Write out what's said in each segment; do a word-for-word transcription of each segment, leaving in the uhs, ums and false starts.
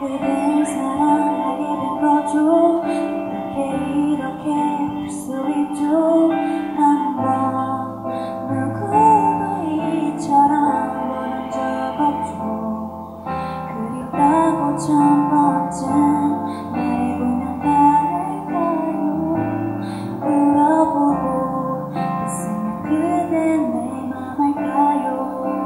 그댈 사랑하게 된 거죠. 이렇게 이렇게 볼 수 있죠. 한 번 누구도 이처럼 원한 적 없죠. 그립다고 천 번째 말해보면 다를까요. 울어보고 있으면 그대 내 맘 알까요.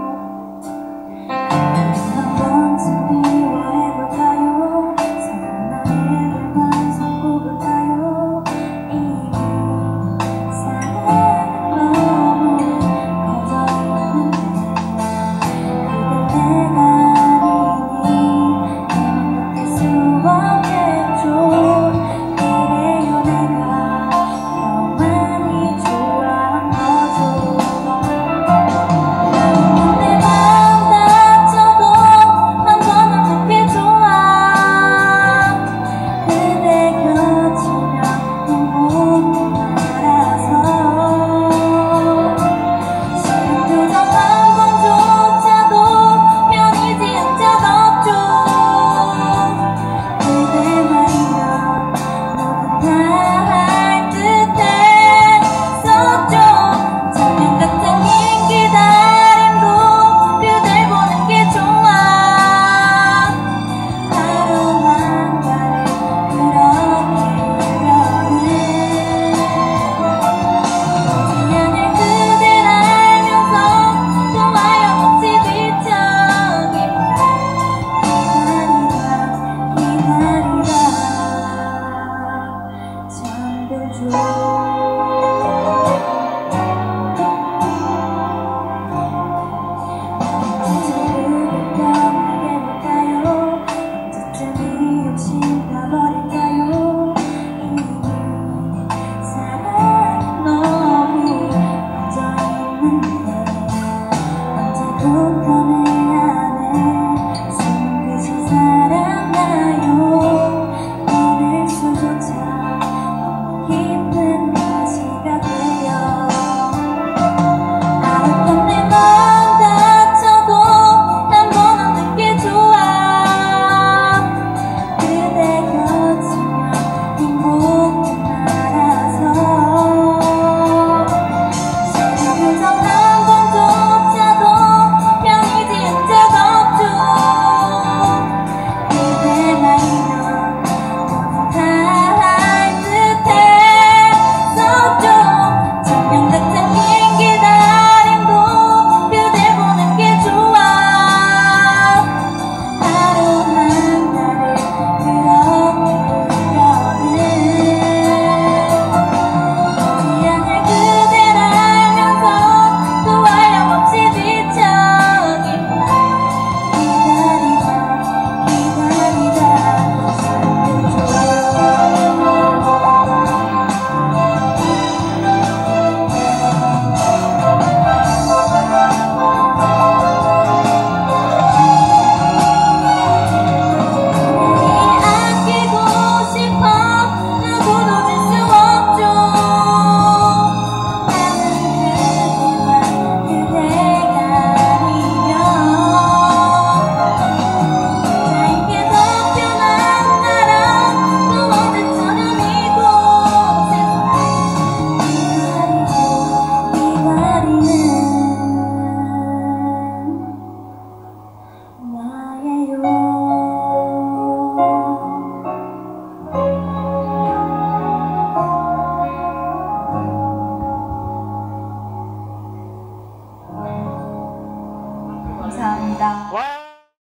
한 번쯤 미워해볼까요. 사랑 나에게만 선고볼까요. 이미 사랑은 너무 커져있는데 그대 내가 아니니 내맘 바뀔 수 없겠죠. 그래요 내가 더 많이 좋아한 거죠. 내 마음 다쳐도 난 너는 그렇게 좋아. 그대 곁이면 행복이 많아서 싫은 표정 한 번조차도 편이지 않은 적 없죠. 그대 말이면 모두 다 할 듯 했었죠. 장면 같은 긴 기다림도 그댈 보는 게 좋아. 하루 한가를 그렇게 하려는 오지 않을 그댈 알면서 좋아요 없이 뒤척이며 기다리다 기다리다 잠들죠. 그대 떠나게 볼까요. 언제쯤 이 욕심 다 버릴까요. 이미 사랑은 너무 커져있는데 언제부터